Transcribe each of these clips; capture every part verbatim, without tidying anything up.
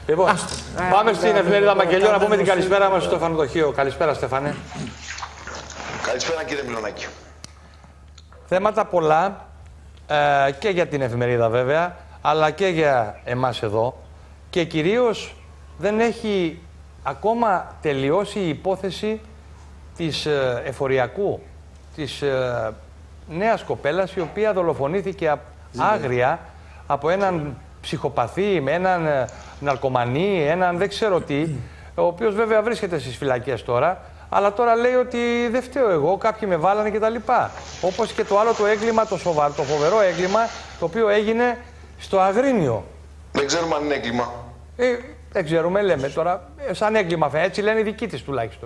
Λοιπόν, πάμε στην εφημερίδα Μακελιό να πούμε την καλησπέρα μας στο φανοδοχείο. Καλησπέρα, Στέφανε. Καλησπέρα, κύριε Μιλονάκη. Θέματα πολλά ε, και για την εφημερίδα βέβαια, αλλά και για εμάς εδώ. Και κυρίως δεν έχει ακόμα τελειώσει η υπόθεση της ε, εφοριακού, της ε, νέας κοπέλας, η οποία δολοφονήθηκε άγρια από έναν ψυχοπαθή, με έναν ε, ναρκωμανή, έναν δεν ξέρω τι, ο οποίος βέβαια βρίσκεται στις φυλακές τώρα, αλλά τώρα λέει ότι δεν φταίω εγώ, κάποιοι με βάλανε κτλ. Όπως και το άλλο το έγκλημα, το σοβαρό, το φοβερό έγκλημα, το οποίο έγινε στο Αγρίνιο. Δεν ξέρουμε αν είναι έγκλημα. Ε, δεν ξέρουμε, λέμε τώρα, σαν έγκλημα, έτσι λένε οι δικοί της τουλάχιστον.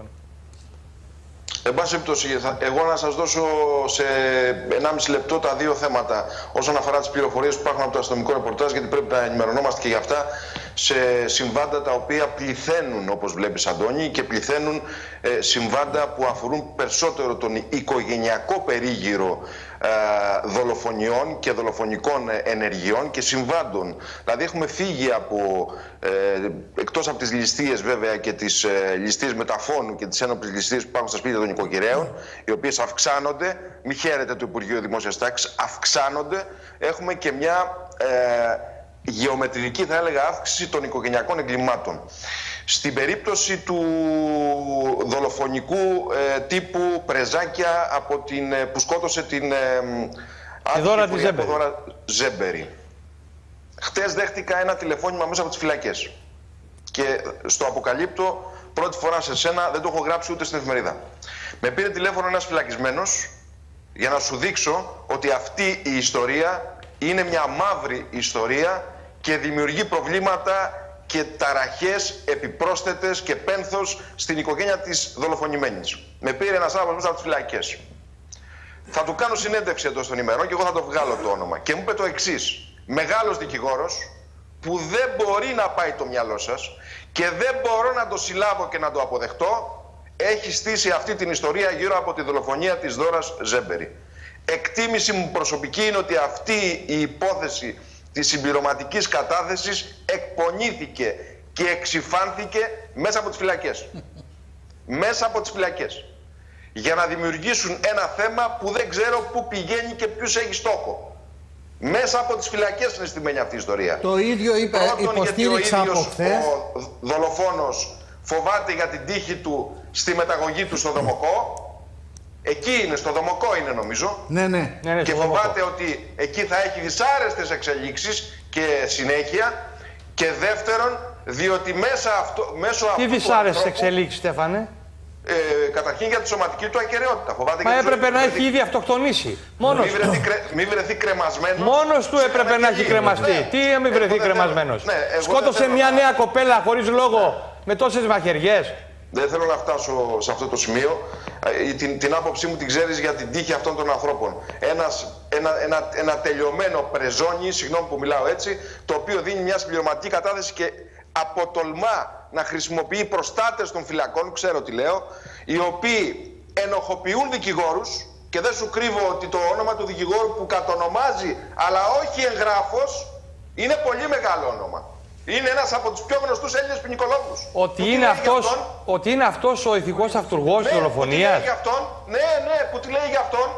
Εν πάση περιπτώσει, εγώ να σας δώσω σε ενάμιση λεπτό τα δύο θέματα όσον αφορά τις πληροφορίες που υπάρχουν από το αστυνομικό ρεπορτάζ, γιατί πρέπει να ενημερωνόμαστε και για αυτά, σε συμβάντα τα οποία πληθαίνουν, όπως βλέπεις, Αντώνη, και πληθαίνουν ε, συμβάντα που αφορούν περισσότερο τον οικογενειακό περίγυρο ε, δολοφονιών και δολοφονικών ενεργειών και συμβάντων. Δηλαδή έχουμε φύγει από, ε, εκτός από τις ληστείες βέβαια και τις ε, ληστείες μεταφώνου και τις ένοπλες ληστείες που υπάρχουν στα σπίτια των οικοκυρέων, οι οποίες αυξάνονται, μη χαίρεται το Υπουργείο Δημόσιας Τάξης, αυξάνονται. Έχουμε και μια ε, γεωμετρική, θα έλεγα, αύξηση των οικογενειακών εγκλημάτων. Στην περίπτωση του δολοφονικού ε, τύπου Πρεζάκια από την, ε, που σκότωσε την ε, Δώρα τη Ζέμπερη. Ζέμπερη. Χτες δέχτηκα ένα τηλεφώνημα μέσα από τις φυλακές. Και στο αποκαλύπτω πρώτη φορά σε σένα, δεν το έχω γράψει ούτε στην εφημερίδα. Με πήρε τηλέφωνο ένας φυλακισμένος για να σου δείξω ότι αυτή η ιστορία είναι μια μαύρη ιστορία και δημιουργεί προβλήματα και ταραχές επιπρόσθετες και πένθος στην οικογένεια της δολοφονημένης. Με πήρε ένας άνθρωπος μέσα από τις φυλακές. Θα του κάνω συνέντευξη εδώ στον ημερό και εγώ θα το βγάλω το όνομα. Και μου είπε το εξής. Μεγάλος δικηγόρος που δεν μπορεί να πάει το μυαλό σας και δεν μπορώ να το συλλάβω και να το αποδεχτώ, έχει στήσει αυτή την ιστορία γύρω από τη δολοφονία της Δώρας Ζέμπερη. Εκτίμηση μου προσωπική είναι ότι αυτή η υπόθεση της συμπληρωματικής κατάθεσης εκπονήθηκε και εξυφάνθηκε μέσα από τις φυλακές. Μέσα από τις φυλακές. Για να δημιουργήσουν ένα θέμα που δεν ξέρω πού πηγαίνει και ποιους έχει στόχο. Μέσα από τις φυλακές είναι στημένη αυτή η ιστορία. Το ίδιο είπε, υποστήριξα από χθες. Ο δολοφόνος φοβάται για την τύχη του στη μεταγωγή του στο Δομοκό. Εκεί είναι, στο Δομοκό είναι νομίζω. Ναι, ναι. ναι, ναι και φοβάται ότι εκεί θα έχει δυσάρεστες εξελίξεις και συνέχεια. Και δεύτερον, διότι μέσα αυτό, μέσω Τι αυτού του δυσάρεστες ανθρώπου, εξελίξεις, Στέφανε? Ε, καταρχήν για τη σωματική του ακεραιότητα. Φοβάται Μα για έπρεπε να βρεθεί... έχει ήδη αυτοκτονήσει. Μόνος μη βρεθεί, κρε... μη βρεθεί κρεμασμένος. Μόνος του έπρεπε να έχει κρεμαστεί. Ναι. Τι να μην βρεθεί κρεμασμένος? Ναι, σκότωσε θέλω... μια νέα κοπέλα χωρίς λόγο με τόσες μαχαιριές. Δεν θέλω να φτάσω σε αυτό το σημείο. Την, την άποψή μου την ξέρεις για την τύχη αυτών των ανθρώπων. Ένας, ένα, ένα, ένα τελειωμένο πρεζόνι, συγγνώμη που μιλάω έτσι, το οποίο δίνει μια συμπληρωματική κατάθεση και αποτολμά να χρησιμοποιεί προστάτες των φυλακών, ξέρω τι λέω, οι οποίοι ενοχοποιούν δικηγόρους, και δεν σου κρύβω ότι το όνομα του δικηγόρου που κατονομάζει, αλλά όχι εγγράφος, είναι πολύ μεγάλο όνομα. Είναι ένας από τους πιο γνωστούς Έλληνες ποινικολόγους. Ότι είναι αυτός, αυτόν, ότι είναι αυτός ο ηθικός αυτουργός της δολοφονίας. Ναι, ναι, που τη λέει για αυτόν,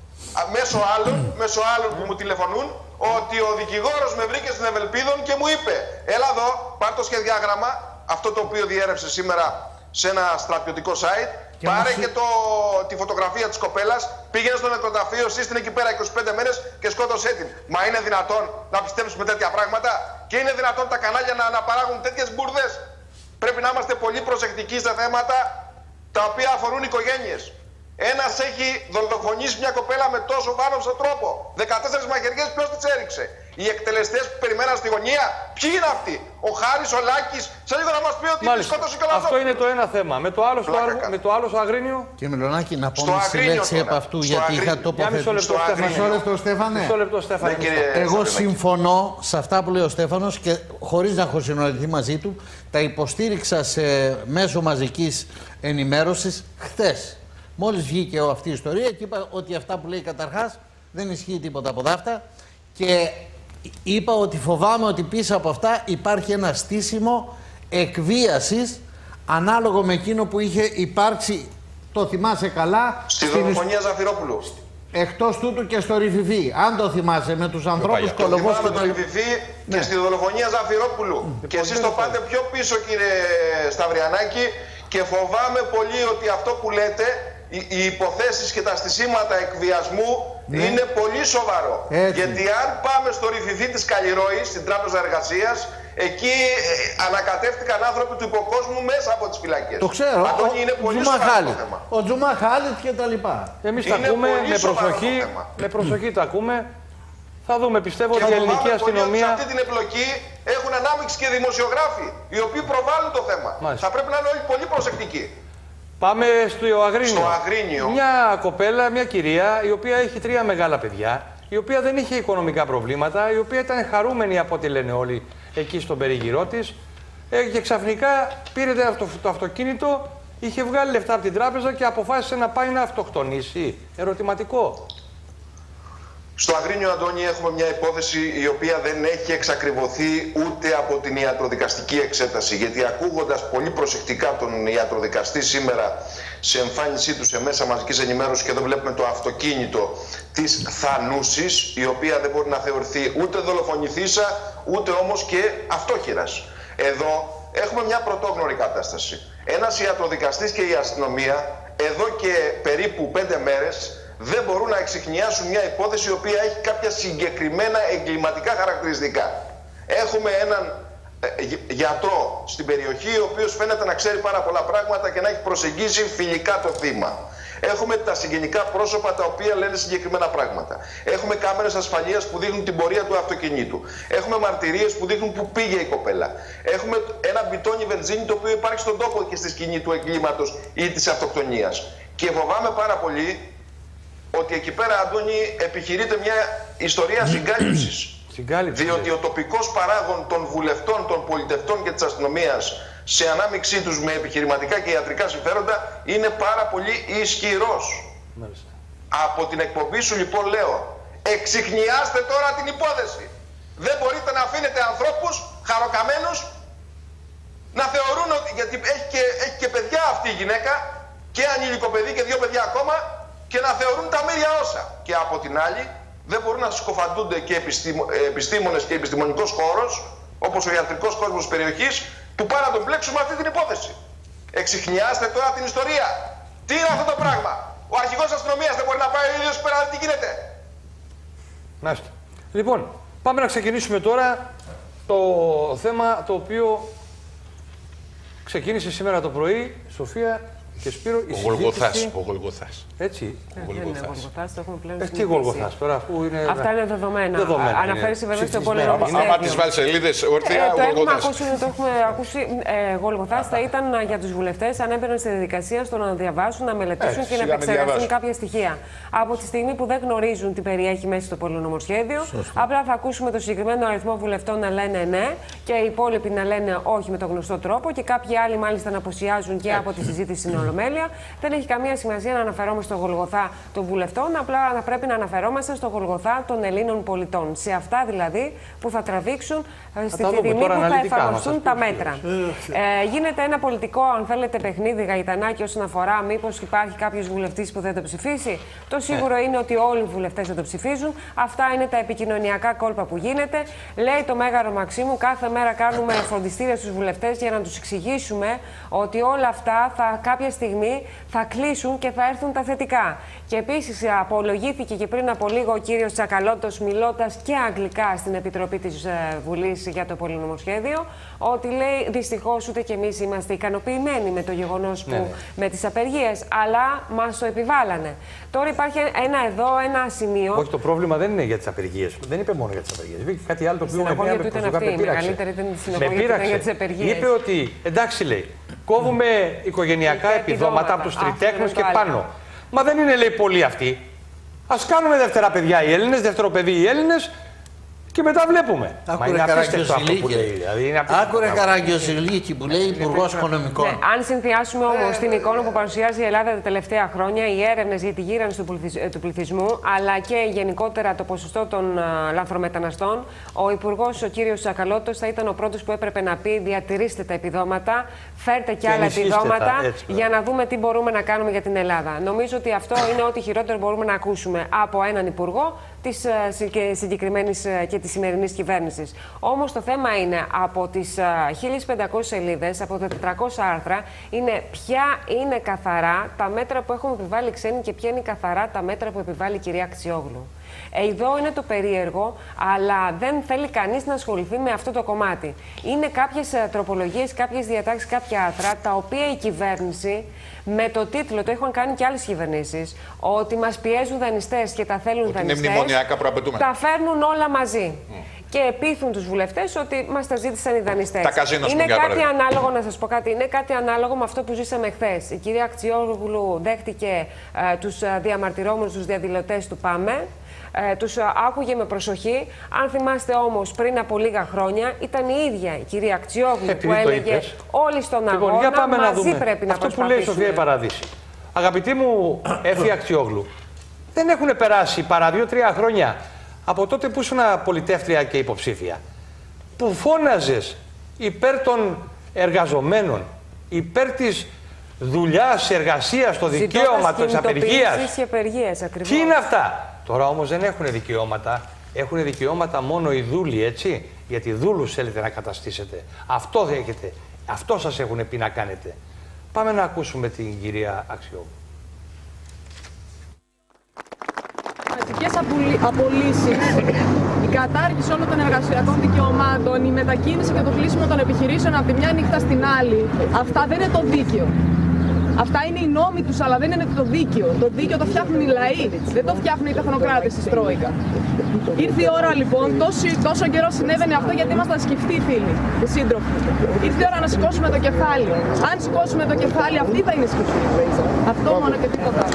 μέσω άλλων, μέσω άλλων που μου τηλεφωνούν, ότι ο δικηγόρος με βρήκε στην Ευελπίδων και μου είπε, έλα εδώ, πάρ' το σχεδιάγραμμα, αυτό το οποίο διέρευσε σήμερα σε ένα στρατιωτικό site, και πάρε και το, τη φωτογραφία της κοπέλας, πήγαινε στο νεκροταφείο, σύστηνε εκεί πέρα είκοσι πέντε μέρες και σκότωσέ την. Μα είναι δυνατόν να πιστέψουμε τέτοια πράγματα? Και είναι δυνατόν τα κανάλια να αναπαράγουν τέτοιες μπουρδες? Πρέπει να είμαστε πολύ προσεκτικοί στα θέματα τα οποία αφορούν οικογένειες. Ένας έχει δολοφονήσει μια κοπέλα με τόσο βάναυσο τρόπο. δεκατέσσερις μαχαιριές, ποιος τις έριξε? Οι εκτελεστές που περιμέναν στη γωνία, ποιοι είναι αυτοί? Ο Χάρης, ο Λάκης, σε λίγο να μας πει ότι τη σκότωσε καλά. Αυτό είναι το ένα θέμα. Με το άλλο, στο, με το άλλο στο Αγρίνιο. Και Μιλονάκη, να πω μισή λέξη από αυτού, στο γιατί Αγρίνιο. είχα τοποθετήσει. Μισό λεπτό, Στέφανε. Μισό λεπτό, Στέφανε. Ναι, κύριε, Εγώ συμφωνώ σε αυτά που λέει ο Στέφανος και χωρίς να έχω συνοηθεί μαζί του, τα υποστήριξα σε μέσο μαζικής ενημέρωσης χθες. Μόλις βγήκε αυτή η ιστορία και είπα ότι αυτά που λέει καταρχάς δεν ισχύει τίποτα από αυτά. Και είπα ότι φοβάμαι ότι πίσω από αυτά υπάρχει ένα στήσιμο εκβίασης ανάλογο με εκείνο που είχε υπάρξει, το θυμάσαι καλά, στη δολοφονία Ζαφυρόπουλου. Εκτός τούτου και στο Ρηφιφί. Αν το θυμάσαι, με τους ανθρώπους Κολοβός και το Ρηφιφί και στη δολοφονία Ζαφυρόπουλου. Mm. Και εσείς το πάτε πιο πίσω, κύριε Σταυριανάκη, και φοβάμαι πολύ ότι αυτό που λέτε, οι, οι υποθέσεις και τα στισίματα εκβιασμού, ναι, είναι πολύ σοβαρό. Έτσι. Γιατί αν πάμε στο Ρηφιφί της Καλλιρόης, στην Τράπεζα Εργασίας, εκεί ε, ανακατεύτηκαν άνθρωποι του υποκόσμου μέσα από τις φυλακές. Το ξέρω. Αντώνη, είναι πολύ σοβαρό το θέμα. Ο Τζουμά Χάλιτ και τα λοιπά. Εμείς τα ακούμε με προσοχή, με προσοχή το ακούμε. Θα δούμε, πιστεύω ότι η ελληνική αστυνομία. Σε αυτή την εμπλοκή έχουν ανάμειξη και δημοσιογράφοι, οι οποίοι προβάλλουν το θέμα. Μάλιστα. Θα πρέπει να είναι όλοι πολύ προσεκτικοί. Πάμε στο Αγρίνιο. Στο Αγρίνιο. Μια κοπέλα, μια κυρία, η οποία έχει τρία μεγάλα παιδιά, η οποία δεν είχε οικονομικά προβλήματα, η οποία ήταν χαρούμενη από ό,τι λένε όλοι εκεί στον περίγυρό της. Ε, και ξαφνικά πήρε το αυτοκίνητο, είχε βγάλει λεφτά από την τράπεζα και αποφάσισε να πάει να αυτοκτονήσει. Ερωτηματικό. Στο Αγρίνιο, Αντώνη, έχουμε μια υπόθεση η οποία δεν έχει εξακριβωθεί ούτε από την ιατροδικαστική εξέταση. Γιατί ακούγοντας πολύ προσεκτικά τον ιατροδικαστή σήμερα σε εμφάνισή του σε μέσα μαζικής ενημέρωσης, και εδώ βλέπουμε το αυτοκίνητο της Θανούσης, η οποία δεν μπορεί να θεωρηθεί ούτε δολοφονηθήσα, ούτε όμως και αυτόχειρας. Εδώ έχουμε μια πρωτόγνωρη κατάσταση. Ένας ιατροδικαστής και η αστυνομία εδώ και περίπου πέντε μέρες δεν μπορούν να εξιχνιάσουν μια υπόθεση η οποία έχει κάποια συγκεκριμένα εγκληματικά χαρακτηριστικά. Έχουμε έναν ε, γιατρό στην περιοχή, ο οποίος φαίνεται να ξέρει πάρα πολλά πράγματα και να έχει προσεγγίσει φιλικά το θύμα. Έχουμε τα συγγενικά πρόσωπα τα οποία λένε συγκεκριμένα πράγματα. Έχουμε κάμερες ασφαλείας που δείχνουν την πορεία του αυτοκινήτου. Έχουμε μαρτυρίες που δείχνουν που πήγε η κοπέλα. Έχουμε ένα μπιτόνι βενζίνη το οποίο υπάρχει στον τόπο και στη σκηνή του εγκλήματος ή της αυτοκτονίας. Και φοβάμαι πάρα πολύ ότι εκεί πέρα, Αντώνη, επιχειρείται μια ιστορία συγκάλυψης. Διότι ο τοπικός παράγων των βουλευτών, των πολιτευτών και της αστυνομίας σε ανάμειξή τους με επιχειρηματικά και ιατρικά συμφέροντα είναι πάρα πολύ ισχυρός. Μάλιστα. Από την εκπομπή σου λοιπόν λέω, εξιχνιάστε τώρα την υπόθεση. Δεν μπορείτε να αφήνετε ανθρώπους χαροκαμένους να θεωρούν ότι, γιατί έχει και, έχει και παιδιά αυτή η γυναίκα, και ανήλικο παιδί και δύο παιδιά ακόμα, και να θεωρούν τα μύρια όσα. Και από την άλλη δεν μπορούν να σκοφαντούνται και επιστήμο, επιστήμονες και επιστημονικός χώρος, όπως ο ιατρικός κόσμος της περιοχής, που πάνε να τον μπλέξουμε αυτή την υπόθεση. Εξιχνιάστε τώρα την ιστορία. Τι είναι αυτό το πράγμα? Ο αρχηγός αστυνομίας δεν μπορεί να πάει ο ίδιος πέρα να δει τι γίνεται? Μάλιστα. Λοιπόν, πάμε να ξεκινήσουμε τώρα το θέμα το οποίο ξεκίνησε σήμερα το πρωί, Σοφία και Σπύρο, η ο Γολγοθάς, ο Γολγοθάς. Έτσι. Ε, ο Γολγοθάς, το έχουμε πλέον. Ε, τι Γολγοθάς τώρα, αφού είναι. Αυτά είναι δεδομένα. δεδομένα Αναφέρει βέβαια στο πόλεμο. Άμα τις βάλει σελίδες, ορθιά, ε, ο το έχουμε Γολγοθάς. ακούσει, το έχουμε ακούσει. Ε, Γολγοθάς θα ήταν για τους βουλευτές αν έμπαιναν στη διαδικασία στο να διαβάσουν, να μελετήσουν ε, και να επεξεργαστούν κάποια στοιχεία. Από τη στιγμή που δεν γνωρίζουν τι περιέχει μέσα στο πολυνομοσχέδιο, απλά θα ακούσουμε το συγκεκριμένο αριθμό βουλευτών να λένε ναι και οι υπόλοιποι να λένε όχι με τον γνωστό τρόπο και κάποιοι άλλοι μάλιστα να αποσιάζουν και από τη συζήτηση στην Ολομέλεια. Δεν έχει καμία σημασία να αναφερόμαστε στο Γολγοθά των βουλευτών, απλά να πρέπει να αναφερόμαστε στο Γολγοθά των Ελλήνων πολιτών. Σε αυτά δηλαδή που θα τραβήξουν στη στιγμή που θα εφαρμοστούν τα μέτρα. Ε, γίνεται ένα πολιτικό, αν θέλετε, παιχνίδι γαϊτανάκι όσον αφορά μήπως υπάρχει κάποιος βουλευτής που δεν το ψηφίσει. Το σίγουρο είναι ότι όλοι οι βουλευτές δεν το ψηφίζουν. Αυτά είναι τα επικοινωνιακά κόλπα που γίνεται. Λέει το Μέγαρο Μαξίμου, κάθε μέρα κάνουμε φροντιστήρια στους βουλευτές για να τους εξηγήσουμε ότι όλα αυτά θα, κάποια στιγμή θα κλείσουν και θα έρθουν τα θετικά. Και επίσης απολογήθηκε και πριν από λίγο ο κύριος Τσακαλώτος, μιλώντας και αγγλικά στην Επιτροπή της Βουλής για το πολυνομοσχέδιο, ότι λέει δυστυχώς ούτε κι εμείς είμαστε ικανοποιημένοι με το γεγονός που ναι. με τις απεργίες, αλλά μας το επιβάλλανε. Τώρα υπάρχει ένα εδώ, ένα σημείο. Όχι, το πρόβλημα δεν είναι για τις απεργίες. Δεν είπε μόνο για τις απεργίες. Είπε κάτι άλλο το οποίο με πήραξε. Ήταν αυτή, η μεγαλύτερη ήταν η συνοχή για τις απεργίες. Είπε ότι εντάξει, λέει, κόβουμε οικογενειακά επιδόματα από τους τριτέχνους και πάνω. Μα δεν είναι, λέει, πολλοί αυτοί. Ας κάνουμε δεύτερα παιδιά οι Έλληνες, δεύτερο παιδί οι Έλληνες. Και μετά βλέπουμε. Άκουρε Καραγκιόζηλίκη που λέει Υπουργός Οικονομικών. Ναι, αν συνδυάσουμε όμως την εικόνα που παρουσιάζει η Ελλάδα τα τελευταία χρόνια, οι έρευνες για τη γύρανση του πληθυσμού, αλλά και γενικότερα το ποσοστό των uh, λανθρομεταναστών, ο Υπουργός, ο κύριος Τσακαλώτος, θα ήταν ο πρώτος που έπρεπε να πει: διατηρήστε τα επιδόματα, φέρτε και, και άλλα επιδόματα έτσι, για να δούμε τι μπορούμε να κάνουμε για την Ελλάδα. Νομίζω ότι αυτό είναι ό,τι χειρότερο μπορούμε να ακούσουμε από έναν Υπουργό της συγκεκριμένης και της σημερινής κυβέρνησης. Όμως το θέμα είναι, από τις χίλιες πεντακόσιες σελίδες, από τα τετρακόσια άρθρα, είναι ποια είναι καθαρά τα μέτρα που έχουν επιβάλει ξένοι και ποια είναι καθαρά τα μέτρα που επιβάλλει η κυρία Αξιόγλου. Εδώ είναι το περίεργο, αλλά δεν θέλει κανείς να ασχοληθεί με αυτό το κομμάτι. Είναι κάποιες τροπολογίες, κάποιες διατάξεις, κάποια άρθρα, τα οποία η κυβέρνηση με το τίτλο, το έχουν κάνει και άλλες κυβερνήσεις, ότι μας πιέζουν δανειστές και τα θέλουν δανειστές, τα φέρνουν όλα μαζί. Mm. Και επίθουν τους βουλευτές ότι μας τα ζήτησαν οι δανειστές. Είναι κάτι ανάλογο, να σας πω κάτι, είναι κάτι ανάλογο με αυτό που ζήσαμε χθες. Η κυρία Αξιόγλου δέχτηκε ε, τους διαμαρτυρόμενους, τους διαδηλωτές του ΠΑΜΕ. Ε, τους άκουγε με προσοχή. Αν θυμάστε όμως, πριν από λίγα χρόνια ήταν η ίδια η κυρία Αξιόγλου που έλεγε όλοι στον αγώνα, λοιπόν, πάμε μαζί να δούμε. Πρέπει να αυτό που λέει η Σοφία η Παραδείση. Αγαπητή μου Εφη Αξιόγλου, δεν έχουν περάσει παρά δύο-τρία χρόνια από τότε που ήσουν πολιτεύτρια και υποψήφια, που φώναζες υπέρ των εργαζομένων, υπέρ της δουλειάς, εργασίας, το δικαίωμα της απεργίας. Τι είναι αυτά? Τώρα όμως δεν έχουν δικαιώματα. Έχουν δικαιώματα μόνο οι δούλοι, έτσι. Γιατί δούλους θέλετε να καταστήσετε. Αυτό έχετε. Αυτό σας έχουν πει να κάνετε. Πάμε να ακούσουμε την κυρία Αξιόγλου. Μαζικές απολύσεις, η κατάργηση όλων των εργασιακών δικαιωμάτων, η μετακίνηση και το κλείσιμο των επιχειρήσεων από τη μια νύχτα στην άλλη, αυτά δεν είναι το δίκαιο. Αυτά είναι οι νόμοι τους, αλλά δεν είναι το δίκαιο. Το δίκαιο το φτιάχνουν οι λαοί, δεν το φτιάχνουν οι τεχνοκράτες της Τρόικα. Ήρθε η ώρα λοιπόν, τόσο, τόσο καιρό συνέβαινε αυτό γιατί ήμασταν σκεφτοί φίλοι και σύντροφοι. Ήρθε η ώρα να σηκώσουμε το κεφάλι. Αν σηκώσουμε το κεφάλι, αυτή θα είναι σκεφτή. Αυτό μόνο και τίποτα.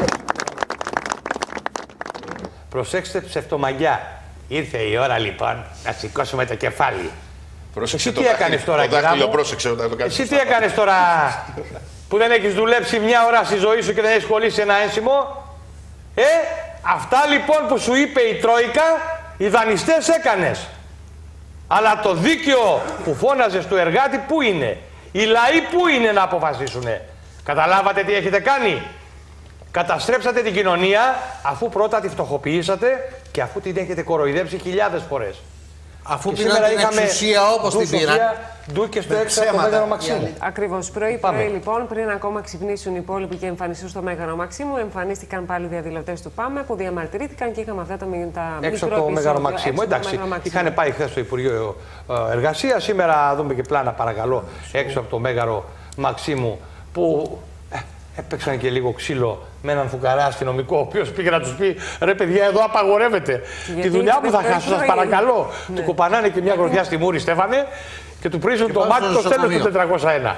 Προσέξτε ψευτομαγιά. Ήρθε η ώρα λοιπόν να σηκώσουμε το κεφάλι. Πρόσεξε. Εσύ τι έκανες τώρα, κύριε πρόσεξε, το Εσύ τι έκανες τώρα που δεν έχεις δουλέψει μια ώρα στη ζωή σου και δεν έχεις κολλήσει ένα ένσημο? Ε, αυτά λοιπόν που σου είπε η Τρόικα, οι δανειστές έκανες. Αλλά το δίκαιο που φώναζες του εργάτη πού είναι? Οι λαοί πού είναι να αποφασίσουνε? Καταλάβατε τι έχετε κάνει? Καταστρέψατε την κοινωνία αφού πρώτα τη φτωχοποιήσατε και αφού την έχετε κοροϊδέψει χιλιάδες φορές. Αφού πήραν την εξουσία όπως την πήραν. Ντου και στο έξω από το Μέγαρο Μαξίμου. Ακριβώς. Πρωί-πρωί λοιπόν, πριν ακόμα ξυπνήσουν οι υπόλοιποι και εμφανιστούν στο Μέγαρο Μαξίμου, εμφανίστηκαν πάλι διαδηλωτές του ΠΑΜΕ που διαμαρτυρήθηκαν και είχαμε αυτά τα, τα έξω από το Μέγαρο Μαξίμου. Εντάξει, είχαν πάει χθες στο Υπουργείο Εργασίας. Σήμερα δούμε και πλάνα, παρακαλώ, έξω από το Μέγαρο Μαξίμου που έπαιξαν και λίγο ξύλο με έναν φουκαρά αστυνομικό, ο οποίος πήγε να τους πει: ρε παιδιά, εδώ απαγορεύεται. Τη δουλειά που θα χάσω, σας παρακαλώ. Ναι. Του κουπανάνε και μια γροθιά στη μούρη, Στέφανε, και του πρίζουν το μάτι, το στέλνουν του τετρακόσια ένα.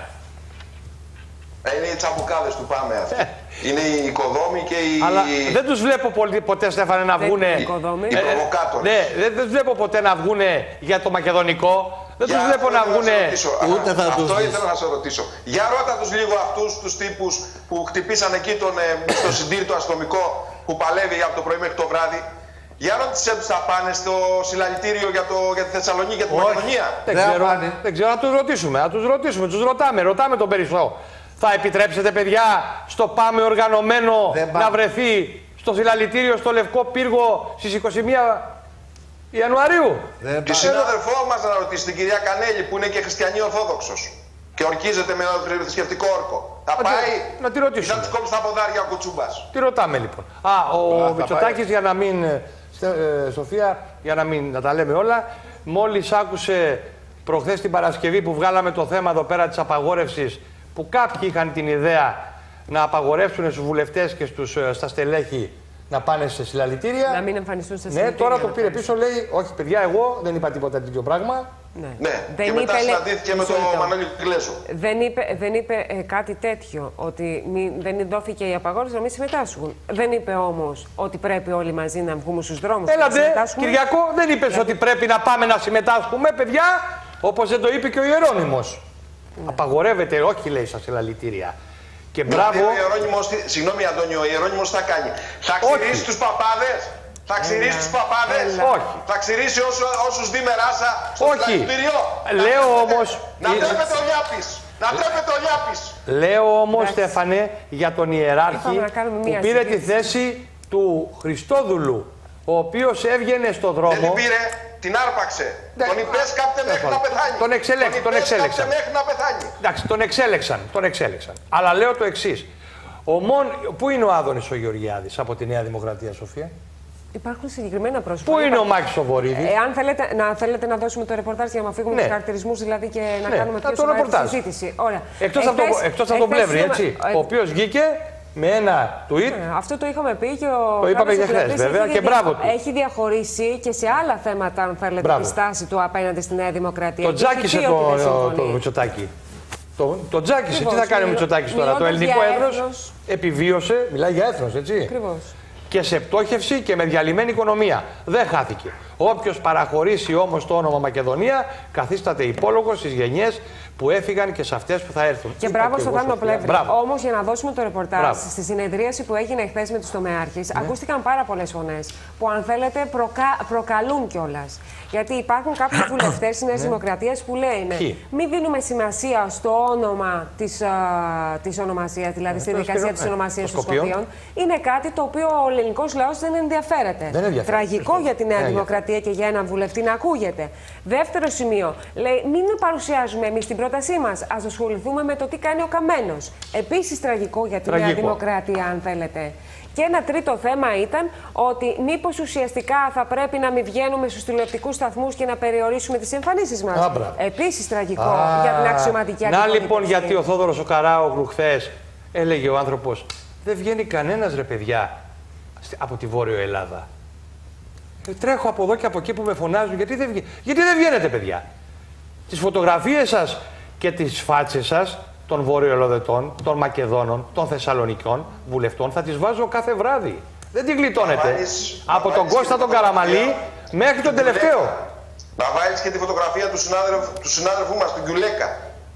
Είναι οι τσαμπουκάδες του ΠΑΜΕ αυτοί. Είναι οι οικοδόμοι και οι. Αλλά δεν τους βλέπω ποτέ, Στέφανε, να βγούνε. Οι προβοκάτορες. Ναι, δεν τους βλέπω ποτέ να βγούνε για το μακεδονικό. Δεν τους βλέπω να βγούνε. Ούτε θα τους Αυτό ήθελα να σε ρωτήσω. Για ρώτα τους λίγο αυτούς τους τύπους που χτυπήσαν εκεί τον, ε, στο συντήρητο αστυνομικό που παλεύει από το πρωί μέχρι το βράδυ. Για ρώτησέ τους, θα πάνε στο συλλαλητήριο για, το, για τη Θεσσαλονίκη, για τη Μακεδονία? Δεν ξέρω, δεν ξέρω, να τους ρωτήσουμε, να τους ρωτήσουμε, τους ρωτάμε, ρωτάμε τον Περισσό. Θα επιτρέψετε, παιδιά, στο ΠΑΜΕ οργανωμένο να βρεθεί στο συλλαλητήριο στο Λευκό Πύργο στις είκοσι μία Ιανουαρίου? Τη συνάδελφό μας να ρωτήσει, την κυρία Κανέλη, που είναι και χριστιανή Ορθόδοξος και ορκίζεται με ένα θρησκευτικό όρκο. Θα να πάει να τη ρωτήσουμε. Θα τους κόψει τα ποδάρια ο Κουτσούμπας. Τι ρωτάμε λοιπόν. Α, ο Μητσοτάκης, για να μην, ε, Σοφία, για να μην να τα λέμε όλα, μόλις άκουσε προχθές την Παρασκευή που βγάλαμε το θέμα εδώ πέρα της απαγόρευσης, που κάποιοι είχαν την ιδέα να απαγορεύσουν στους βουλευτές και στους, στα στελέχη να πάνε σε συλλαλητήρια. Να μην εμφανιστούν σε ναι, συλλαλητήρια. Τώρα το πήρε πίσω, λέει: όχι, παιδιά, εγώ δεν είπα τίποτα τέτοιο πράγμα. Ναι. ναι. Δεν και μετά είπε, συναντήθηκε με τον Μανώλη Γκλέζο. Δεν είπε, δεν είπε ε, κάτι τέτοιο, ότι μη, δεν δόθηκε η απαγόρευση να μην συμμετάσχουν. Δεν είπε όμως ότι πρέπει όλοι μαζί να βγούμε στους δρόμους. Έλατε, Κυριακό, δεν είπες δηλαδή... ότι πρέπει να πάμε να συμμετάσχουμε, παιδιά, όπως δεν το είπε και ο Ιερώνυμος. Ναι. Απαγορεύεται, όχι λέει στα συλλαλητήρια. Και μπράβο. Δηλαδή, ο Ιερώνυμος, συγγνώμη Αντώνιο, ο Ιερώνυμος θα κάνει. Θα ξηρίσει τους παπάδες. Θα ξηρίσει τους παπάδες. Όχι. Θα ξηρίσει όσου, όσους δει με ράσα στο συλλαλητήριο. Λέω όμως. Να τρέπεται ο Λιάπης. Να τρέπεται ο Λιάπης. Λέω όμως, Στέφανε, για τον ιεράρχη που πήρε τη θέση του Χριστόδουλου, ο οποίος έβγαινε στο δρόμο. Δεν την πήρε, την άρπαξε. Ναι. Τον υπέσκαπτε μέχρι να πεθάνει. Τον, εξελέξ, τον, τον εξέλεξαν. Μέχρι να πεθάνει. Εντάξει, τον εξέλεξαν, τον εξέλεξαν. Αλλά λέω το εξής. Ο μόν... Πού είναι ο Άδωνης ο Γεωργιάδης από τη Νέα Δημοκρατία, Σοφία? Υπάρχουν συγκεκριμένα πρόσωπα. Πού είναι ο Μάκης ο Βορύδης? Εάν θέλετε να, θέλετε να δώσουμε το ρεπορτάζ για να φύγουμε ναι. τους χαρακτηρισμούς δηλαδή και να ναι. κάνουμε πιο σοβαρή συζήτηση. Ωραία. Εκτός από το, το Πλεύρη, έτσι. Ο οποίος βγήκε με ένα tweet. Ναι, αυτό το είχαμε πει και ο. Το είπαμε και χθες, βέβαια, και μπράβο του. Έχει διαχωρίσει και σε άλλα θέματα, αν θέλετε, μπράβο. Τη στάση του απέναντι στη Νέα Δημοκρατία. Το τζάκισε το, το Μητσοτάκη. Το, το τζάκισε. Τι θα κάνει ο Μητσοτάκης τώρα? Το ελληνικό έθνος επιβίωσε. Μιλάει για έθνος, έτσι. Ακριβώς. Και σε πτώχευση και με διαλυμένη οικονομία. Δεν χάθηκε. Όποιος παραχωρήσει όμως το όνομα Μακεδονία, καθίσταται υπόλογος στις γενιές που έφυγαν και σε αυτές που θα έρθουν. Και μπράβο στον Θάνο Πλεύρη. Όμως, για να δώσουμε το ρεπορτάζ, μπράβο. Στη συνεδρίαση που έγινε χθες με τους τομεάρχες, ναι. ακούστηκαν πάρα πολλές φωνές που, αν θέλετε, προκα... προκαλούν κιόλας. Γιατί υπάρχουν κάποιοι βουλευτές της Νέας Δημοκρατίας που λένε μην δίνουμε σημασία στο όνομα της, α, της ονομασίας, δηλαδή στη δικασία της ονομασίας των Σκοπίων. Είναι κάτι το οποίο ο ελληνικός λαός δεν ενδιαφέρεται. Δεν ενδιαφέρεται. Τραγικό για τη Νέα δεν Δημοκρατία και για έναν βουλευτή να ακούγεται. Δεύτερο σημείο, λέει μην παρουσιάζουμε εμείς την πρότασή μας. Ας ασχοληθούμε με το τι κάνει ο Καμένος. Επίσης τραγικό για τη τραγικό. Νέα Δημοκρατία, αν θέλετε. Και ένα τρίτο θέμα ήταν ότι μήπως ουσιαστικά θα πρέπει να μην βγαίνουμε στους τηλεοπτικούς σταθμούς και να περιορίσουμε τις εμφανίσεις μας. Επίσης τραγικό Α, για την αξιωματική αντιπολίτευση. Να λοιπόν γιατί ο Θόδωρος ο Καράογλου χθες έλεγε ο άνθρωπος δεν βγαίνει κανένας ρε παιδιά από τη Βόρειο Ελλάδα. Τρέχω από εδώ και από εκεί που με φωνάζουν γιατί δεν, βγα... γιατί δεν βγαίνετε παιδιά. Τις φωτογραφίες σας και τις φάτσες σας των Βορειοελλαδετών, των Μακεδόνων, των Θεσσαλονικιών βουλευτών θα τις βάζω κάθε βράδυ. Δεν την γλιτώνετε. Από τον Κώστα τον Καραμαλή μέχρι τον τελευταίο. Να βάλεις και τη φωτογραφία του συνάδελφου, του συνάδελφου μας, του Γκιουλέκα.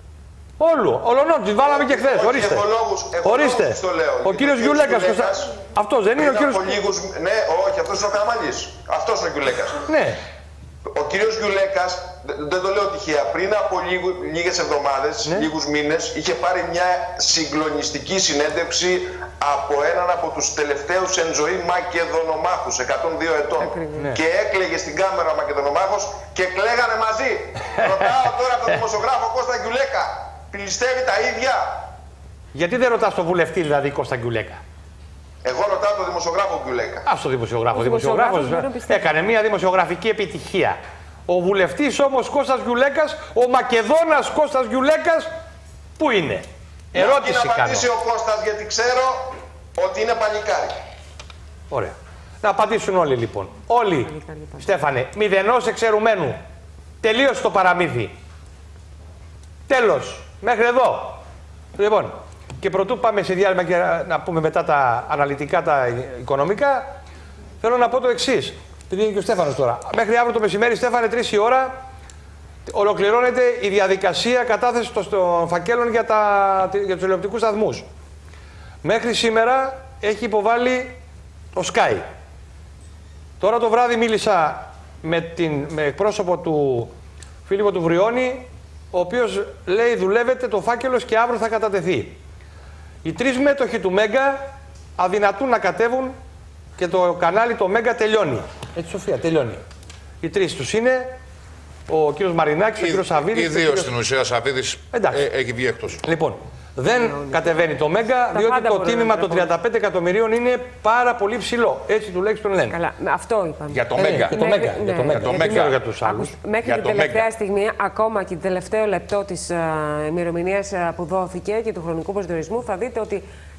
Όλου, όλων, τις βάλαμε και χθες. Ορίστε. Εχολόγους, Ορίστε. το λέω. Ο κύριος Γκιουλέκας. Αυτός δεν είναι ο κύριος. Λίγους... Ναι, όχι, αυτός είναι ο Καραμαλής. Αυτός είναι ο Γκιουλέκας. Ναι. Ο κύριος Γκιουλέκας, δεν το λέω τυχαία, πριν από λίγου, λίγες εβδομάδες, ναι. λίγους μήνες, είχε πάρει μια συγκλονιστική συνέντευξη από έναν από τους τελευταίους εν ζωή Μακεδονομάχους, εκατόν δύο ετών. Ναι. Και έκλαιγε στην κάμερα ο Μακεδονομάχος και κλαίγανε μαζί. Ρωτάω τώρα τον δημοσιογράφο Κώστα Γκιουλέκα, πιστεύει τα ίδια? Γιατί δεν ρωτάς τον βουλευτή δηλαδή Κώστα Γκιουλέκα? Εγώ ρωτάω τον δημοσιογράφο Γκιουλέκα. Α το δημοσιογράφο. Ο δημοσιογράφος έκανε μια δημοσιογραφική επιτυχία. Ο βουλευτής όμως Κώστας Γκιουλέκας, ο Μακεδόνας Κώστας Γκιουλέκας, πού είναι? Ερώτηση κάνω. Να απαντήσει ο Κώστας γιατί ξέρω ότι είναι παλικάρι. Ωραία. Να απαντήσουν όλοι λοιπόν. Όλοι, παλικάρι, Στέφανε, μηδενός εξαιρουμένου. Τελείωσε το παραμύθι. Τέλος. Μέχρι εδώ. Λοιπόν. Και πρωτού πάμε σε διάλειμμα και να πούμε μετά τα αναλυτικά, τα οικονομικά, θέλω να πω το εξής. Επειδή είναι και ο Στέφανος τώρα. Μέχρι αύριο το μεσημέρι, Στέφανε, τρεις η ώρα, ολοκληρώνεται η διαδικασία κατάθεσης των φακέλων για, τα, για τους τηλεοπτικούς σταθμούς. Μέχρι σήμερα έχει υποβάλει το Sky. Τώρα το βράδυ μίλησα με, την, με εκπρόσωπο του Φίλιππο του Βριώνη, ο οποίος λέει δουλεύεται το φάκελος και αύριο θα κατατεθεί. Οι τρεις μέτοχοι του Μέγκα αδυνατούν να κατέβουν και το κανάλι το Μέγκα τελειώνει. Έτσι, Σοφία, τελειώνει. Οι τρεις τους είναι ο κύριος Μαρινάκης, ο κύριος Σαββίδης. Οι δύο κύριος... στην ουσία, Σαββίδης ε, έχει βγει εκτός. Λοιπόν, δεν κατεβαίνει το Μέγκα, διότι το τίμημα των τριάντα πέντε εκατομμυρίων είναι πάρα πολύ ψηλό. Έτσι τουλάχιστον λένε. Καλά, αυτό είπαμε. Για το Μέγκα. Για το Μέγκα. Ναι, για το Μέγκα. Ναι, για, για τους άλλους. Μέχρι για την το τελευταία Μέγκα. στιγμή, ακόμα και το τελευταίο λεπτό της uh, ημερομηνίας uh, που δόθηκε και του χρονικού προσδιορισμού, θα δείτε ότι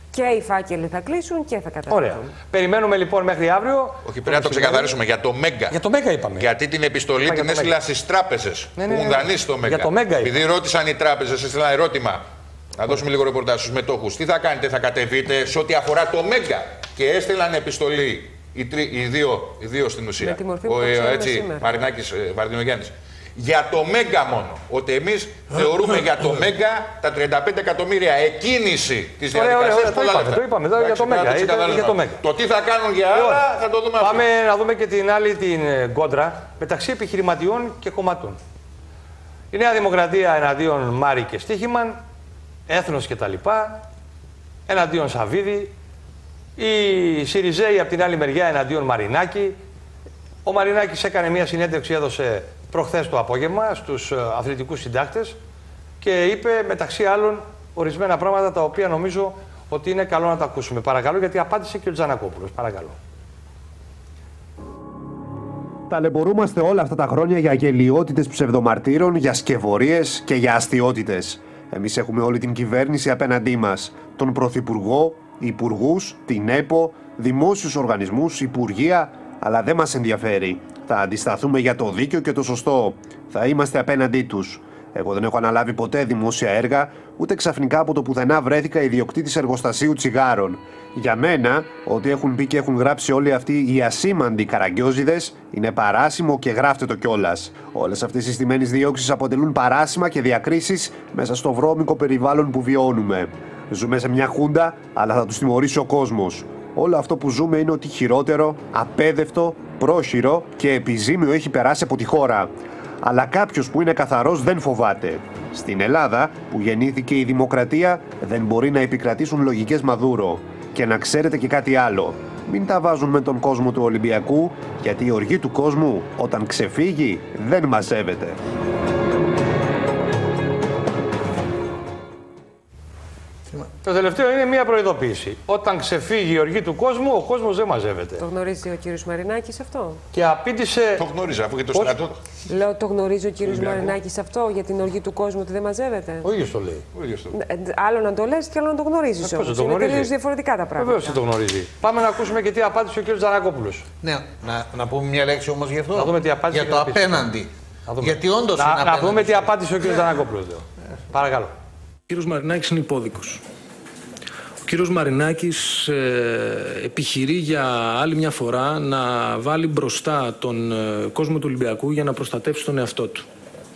Και οι φάκελοι θα κλείσουν και θα καταδεχθούν. Ωραία. Περιμένουμε λοιπόν μέχρι αύριο. Όχι, πρέπει να το ξεκαθαρίσουμε για το Μέγκα. Για το Μέγκα είπαμε. Γιατί την επιστολή την έστειλα στις τράπεζες ναι, ναι, ναι. που έχουν δανείσει το Μέγκα. Για το Μέγκα. Επειδή ρώτησαν οι τράπεζες, έστειλα ερώτημα. Να δώσουμε λίγο ρεπορτάζ στους μετόχους. Τι θα κάνετε, θα κατεβείτε σε ό,τι αφορά το Μέγκα. Και έστειλαν επιστολή οι, τρι, οι, δύο, οι δύο στην ουσία. Ο ε, έτσι, Μαρινάκης, ε, Βαρδινογιάννης. Για το Μέγκα μόνο. Ότι εμείς θεωρούμε για το Μέγκα τα τριάντα πέντε εκατομμύρια εκκίνηση της διαδικασίας. Το είπαμε, το είπαμε εδώ για το Μέγκα. Για το, Μέγκα. Το τι θα κάνουν για άλλα θα το δούμε. Πάμε αυτό. Να δούμε και την άλλη την κόντρα μεταξύ επιχειρηματιών και κομματών. Η Νέα Δημοκρατία εναντίον Μάρη και Στίχημαν, Έθνος κτλ. Εναντίον Σαββίδη. Οι Σιριζέοι από την άλλη μεριά εναντίον Μαρινάκη. Ο Μαρινάκης έκανε μια συνέντευξη, έδωσε προχθές το απόγευμα στους αθλητικούς συντάκτες και είπε μεταξύ άλλων ορισμένα πράγματα τα οποία νομίζω ότι είναι καλό να τα ακούσουμε. Παρακαλώ, γιατί απάντησε και ο Τζανακόπουλος. Παρακαλώ. Ταλαιπωρούμαστε όλα αυτά τα χρόνια για γελοιότητες ψευδομαρτύρων, για σκευωρίες και για αστιότητες. Εμείς έχουμε όλη την κυβέρνηση απέναντί μας. Τον Πρωθυπουργό, υπουργούς, την ΕΠΟ, δημόσιους οργανισμούς, υπουργεία, αλλά δεν μας ενδιαφέρει. Θα αντισταθούμε για το δίκαιο και το σωστό. Θα είμαστε απέναντί τους. Εγώ δεν έχω αναλάβει ποτέ δημόσια έργα, ούτε ξαφνικά από το πουθενά βρέθηκα ιδιοκτήτης εργοστασίου τσιγάρων. Για μένα, ό,τι έχουν πει και έχουν γράψει όλοι αυτοί οι ασήμαντοι καραγκιόζιδες είναι παράσιμο και γράφτε το κιόλας. Όλες αυτές οι στημένες διώξεις αποτελούν παράσιμα και διακρίσεις μέσα στο βρώμικο περιβάλλον που βιώνουμε. Ζούμε σε μια χούντα, αλλά θα τους τιμωρήσει ο κόσμος. Όλο αυτό που ζούμε είναι ότι χειρότερο, απέδευτο, πρόχειρο και επιζήμιο έχει περάσει από τη χώρα. Αλλά κάποιος που είναι καθαρός δεν φοβάται. Στην Ελλάδα, που γεννήθηκε η δημοκρατία, δεν μπορεί να επικρατήσουν λογικές Μαδούρο. Και να ξέρετε και κάτι άλλο. Μην τα βάζουν με τον κόσμο του Ολυμπιακού, γιατί η οργή του κόσμου, όταν ξεφύγει, δεν μαζεύεται. Το τελευταίο είναι μια προειδοποίηση. Όταν ξεφύγει η οργή του κόσμου, ο κόσμος δεν μαζεύεται. Το γνωρίζει ο κύριος Μαρινάκης αυτό? Και απήντησε. Το γνωρίζει, αφού και το στρατό. Λέω, το γνωρίζει ο κύριος Μαρινάκης αυτό για την οργή του κόσμου ότι δεν μαζεύεται? Ο ίδιος το λέει. Ο ίδιος το... Άλλο να το λες και άλλο να το γνωρίζεις όμως. Είναι τελείως διαφορετικά τα πράγματα. Βεβαίως το γνωρίζει. Πάμε να ακούσουμε και τι απάντησε ο κύριος Τζανακόπουλος. Ναι, να, να πούμε μια λέξη όμως γι' αυτό. Να δούμε τι απάντησε. Για το απέναντι. Γιατί όντως να, είναι να απέναντι. δούμε τι απάντησε ο κύριος Τζανακόπουλος. Παρακαλώ. Ο κύριος Μαρινάκης είναι υπόδικος. Ο κύριος Μαρινάκης ε, επιχειρεί για άλλη μια φορά να βάλει μπροστά τον ε, κόσμο του Ολυμπιακού για να προστατεύσει τον εαυτό του.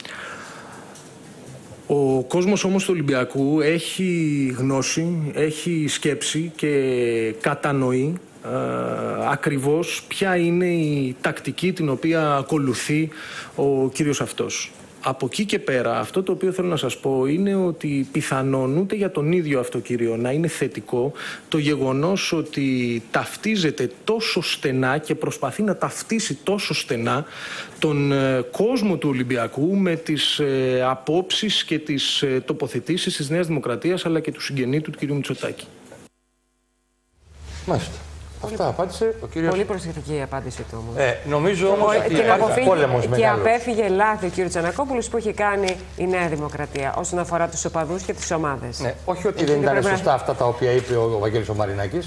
Ο κόσμος όμως του Ολυμπιακού έχει γνώση, έχει σκέψη και κατανοεί ε, ακριβώς ποια είναι η τακτική την οποία ακολουθεί ο κύριος αυτός. Από εκεί και πέρα, αυτό το οποίο θέλω να σας πω είναι ότι πιθανόν ούτε για τον ίδιο αυτό κύριο να είναι θετικό το γεγονός ότι ταυτίζεται τόσο στενά και προσπαθεί να ταυτίσει τόσο στενά τον ε, κόσμο του Ολυμπιακού με τις ε, απόψεις και τις ε, τοποθετήσεις της Νέας Δημοκρατίας αλλά και του συγγενή του, του κ. Μητσοτάκη. Μάλιστα. Αυτά απάντησε ο κύριος... Πολύ προσεκτική η απάντηση του όμως. Ε, νομίζω όμως ότι υπάρχει πόλεμος μεγάλος. Και απέφυγε λάθη ο κύριος Τζανακόπουλος που έχει κάνει η Νέα Δημοκρατία όσον αφορά τους οπαδούς και τις ομάδες. Ναι, όχι ότι δεν ήταν σωστά αυτά τα οποία είπε ο Βαγγέλης ο Μαρινάκης.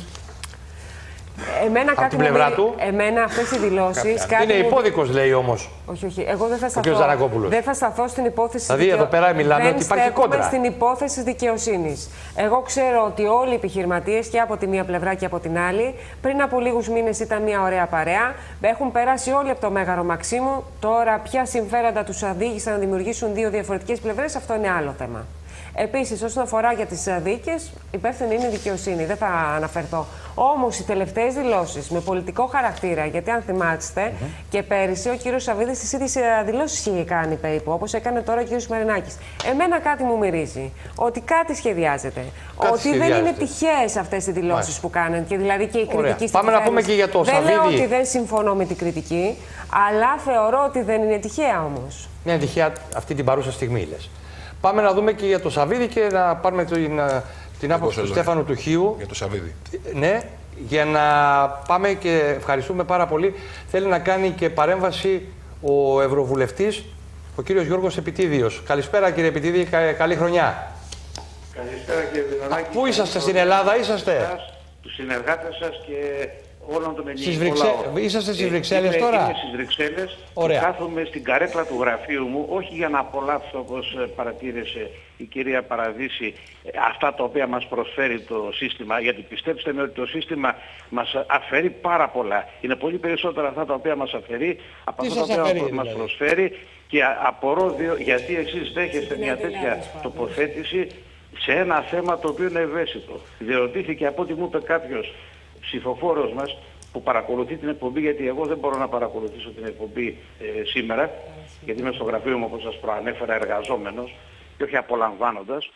Εμένα από κάτι την πλευρά μου... του. Εμένα αυτές οι δηλώσεις... Είναι μου... υπόδικος, λέει όμως. Όχι, όχι. Εγώ δεν θα σταθώ, δεν θα σταθώ στην υπόθεση... Δηλαδή εδώ πέρα μιλάμε δεν ότι υπάρχει κόντρα. Δεν στην υπόθεση δικαιοσύνης. Εγώ ξέρω ότι όλοι οι επιχειρηματίες και από τη μία πλευρά και από την άλλη, πριν από λίγους μήνες ήταν μια ωραία παρέα, έχουν περάσει όλοι από το Μέγαρο Μαξίμου. Τώρα ποια συμφέροντα τους οδήγησαν να δημιουργήσουν δύο διαφορετικές πλευρές, αυτό είναι άλλο θέμα. Επίσης, όσον αφορά για τις δίκες, υπεύθυνη είναι η δικαιοσύνη. Δεν θα αναφερθώ. Όμως, οι τελευταίες δηλώσεις με πολιτικό χαρακτήρα, γιατί αν θυμάστε, mm-hmm. και πέρυσι ο κύριος Σαββίδης τις ίδιες δηλώσεις είχε κάνει περίπου, όπως έκανε τώρα ο κύριος Μαρινάκης. Εμένα κάτι μου μυρίζει. Ότι κάτι σχεδιάζεται. Κάτι ότι σχεδιάζεται. Δεν είναι τυχαίες αυτές οι δηλώσεις που κάνουν. Και δηλαδή και η κριτική στην Πάμε να πούμε και για το δεν Σαββίδη. Δεν λέω ότι δεν συμφωνώ με την κριτική, αλλά θεωρώ ότι δεν είναι τυχαία όμως. Είναι τυχαία αυτή την παρούσα στιγμή, λες. Πάμε να δούμε και για το Σαββίδη και να πάρουμε την, την άποψη του Στέφανου του Χίου. Για το Σαββίδη. Ναι, για να πάμε και ευχαριστούμε πάρα πολύ. Θέλει να κάνει και παρέμβαση ο Ευρωβουλευτής, ο κύριος Γιώργος Επιτίδιος. Καλησπέρα κύριε Επιτίδη, καλή χρονιά. Καλησπέρα κύριε Βιδονάκη. Πού είσαστε, στην Ελλάδα είσαστε? Τους συνεργάτες σας και όλων των ελληνικών Βρυξε... λαών. Είσαστε στις Βρυξέλλες τώρα? Είμαι στις Βρυξέλλες. Ωραία. Και κάθομαι στην καρέκλα του γραφείου μου, όχι για να απολαύσω όπως παρατήρησε η κυρία Παραδίση αυτά τα οποία μας προσφέρει το σύστημα, γιατί πιστέψτε με ότι το σύστημα μας αφαιρεί πάρα πολλά. Είναι πολύ περισσότερα αυτά τα οποία μας αφαιρεί από Τι αυτά τα οποία αφαιρεί, μας δηλαδή? προσφέρει, και απορώ γιατί εσείς δέχεστε μια τέτοια τοποθέτηση σε ένα θέμα το οποίο είναι ευαίσθητο. Διερωτήθηκε από ό,τι μου είπε κάποιος ψηφοφόρος μας που παρακολουθεί την εκπομπή, γιατί εγώ δεν μπορώ να παρακολουθήσω την εκπομπή ε, σήμερα, γιατί είμαι στο γραφείο μου όπως σας προανέφερα εργαζόμενος και όχι απολαμβάνοντας,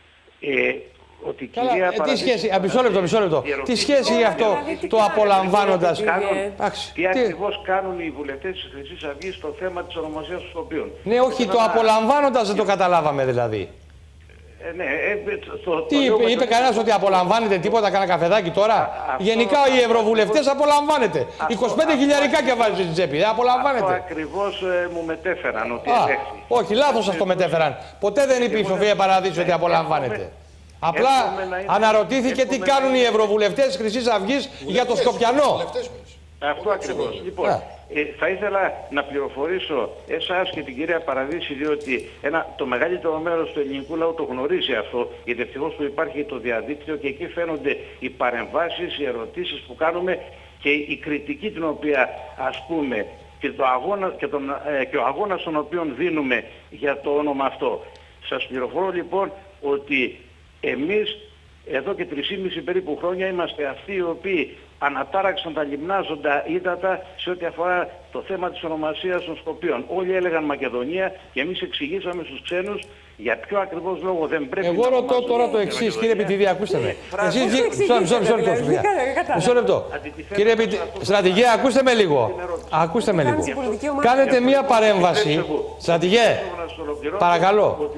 ε, ότι Καλά, κυρία ε, τι Παραδίση, σχέση, α, μισό λεπτό, μισό λεπτό. Τι σχέση έχει αυτό το απολαμβάνοντας? Τι ακριβώς κάνουν οι βουλευτές της Χρυσής Αυγής στο θέμα της ονομασίας των σκοπίων. Ναι, όχι, το απολαμβάνοντας δεν το καταλάβαμε δηλαδή. Ε, ναι, ε, το, Τι είπε, είπε κανένας ότι απολαμβάνετε τίποτα, κανένα καφεδάκι τώρα? Αυτό, Γενικά οι ευρωβουλευτές απολαμβάνετε. είκοσι πέντε χιλιαρικάκια βάζετε στην τσέπη, δεν απολαμβάνετε. Αυτό ακριβώς ε, μου μετέφεραν ότι Α, ελέγχθη. όχι, λάθος αυτό μετέφεραν. Ποτέ δεν είπε η Σοφία Παραδίση ότι απολαμβάνετε. Απλά αναρωτήθηκε τι κάνουν οι ευρωβουλευτές της Χρυσής Αυγής για το Σκοπιανό. Αυτό ακριβώς. Λοιπόν, ε, θα ήθελα να πληροφορήσω εσάς και την κυρία Παραδίση, διότι ένα, το μεγαλύτερο μέρος του ελληνικού λαού το γνωρίζει αυτό, γιατί ευτυχώς που υπάρχει το διαδίκτυο και εκεί φαίνονται οι παρεμβάσεις, οι ερωτήσεις που κάνουμε και η κριτική την οποία ασκούμε και, το αγώνα, και, τον, ε, και ο αγώνας τον οποίο δίνουμε για το όνομα αυτό. Σας πληροφορώ λοιπόν ότι εμείς εδώ και τρισήμισι περίπου χρόνια είμαστε αυτοί οι οποίοι ανατάραξαν τα λιμνάζοντα ύδατα σε ό,τι αφορά το θέμα της ονομασίας των Σκοπίων. Όλοι έλεγαν Μακεδονία και εμείς εξηγήσαμε στους ξένους για ποιο ακριβώς λόγο δεν πρέπει Εγώ να ρωτώ τώρα το εξής, κύριε Επιτιδή, ακούστε με. Εσείς, μισό, μισό λεπτό, Σοφία. Μισό λεπτό. Κύριε Επιτιδή, στρατηγέ, ακούστε με λίγο. Ακούστε με λίγο. Κάνετε μία παρέμβαση. Στρατηγέ, παρακαλώ.